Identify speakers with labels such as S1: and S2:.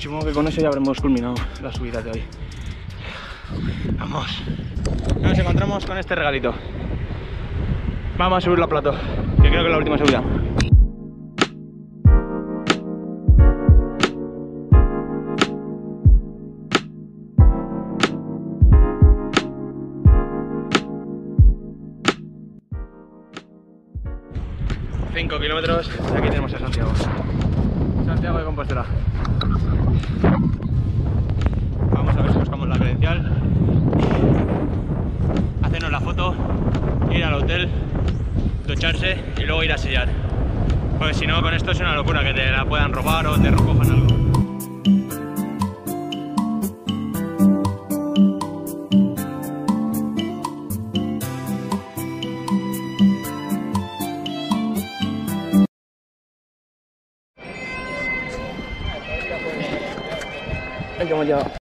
S1: Supongo que con eso ya habremos culminado la subida de hoy. Vamos. Nos encontramos con este regalito. Vamos a subirlo a plato, que creo que es la última subida. Cinco kilómetros y aquí tenemos a Santiago. Santiago de Compostela. Vamos a ver si buscamos la credencial, hacernos la foto, ir al hotel, ducharse y luego ir a sellar. Porque si no, con esto es una locura, que te la puedan robar o te recojan algo. El que hemos llegado.